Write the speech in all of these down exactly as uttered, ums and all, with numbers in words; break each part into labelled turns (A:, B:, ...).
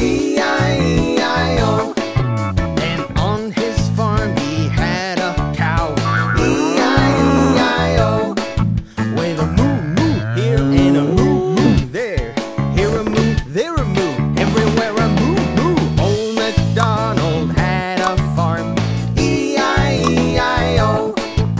A: E I E I O.
B: And on his farm he had a cow.
A: E I E I O.
B: With a moo moo here and a moo moo there. Here a moo, there a moo, everywhere a moo moo. Old MacDonald had a farm.
A: E I E I O.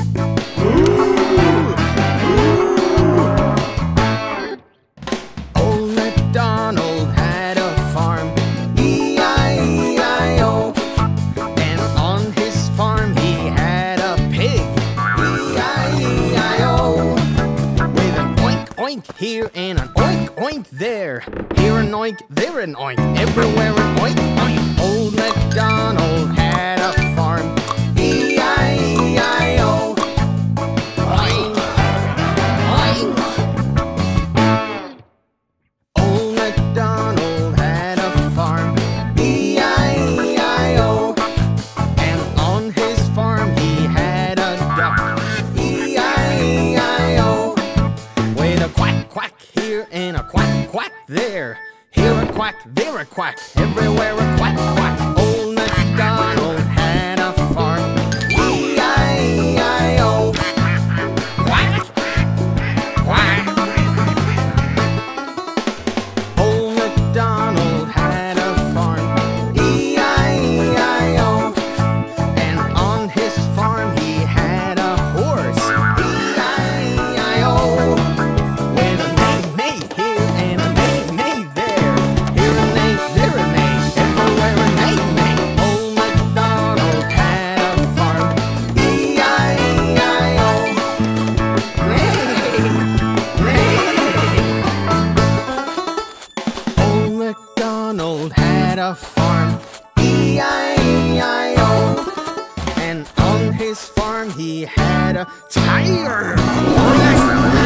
B: Old MacDonald had a farm.
A: E I E I O.
B: And on his farm he had a pig.
A: E I E I O.
B: With an oink oink here and an oink oink there. Here an oink, there an oink, everywhere an oink oink. Old MacDonald had a farm.
A: E I E I O.
B: Oink, oink. Old MacDonald had a farm.
A: E I E I O.
B: And on his farm he had a duck.
A: E I E I O.
B: With a quack quack here and a quack quack there. Here a quack, there a quack, everywhere a quack quack. Old MacDonald had a farm.
A: E I E I O.
B: Quack, quack. Old MacDonald had a farm.
A: E I E I O.
B: And on his farm he had a horse.
A: E I E I O.
B: With a neigh neigh here and a neigh neigh there. Here a neigh, there a neigh, everywhere a neigh neigh. Old MacDonald had a farm.
A: E I E I O.
B: Neigh, neigh. Old MacDonald had a farm.
A: E I E I O.
B: And on his farm he had a tiger.